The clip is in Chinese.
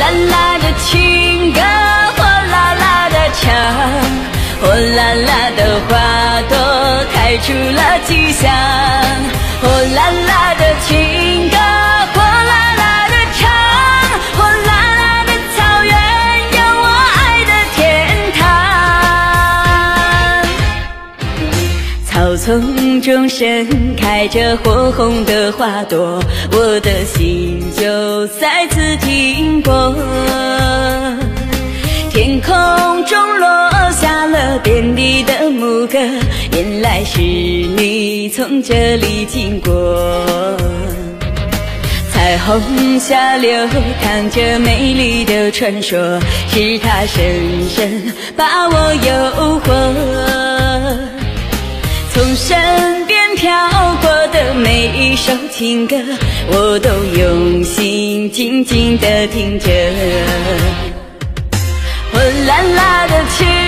啦啦的情歌，火辣辣的唱，火辣辣的花朵开出了吉祥。火辣辣的情歌，火辣辣的唱，火辣辣的草原有我爱的天堂。草丛中盛开着火红的花朵，我的心就在此停泊。天空中落下了遍地的牧歌，原来是你从这里经过。彩虹下流淌着美丽的传说，是它深深把我诱惑。从身边飘过的每一首情歌，我都用心静静地听着。火辣辣的情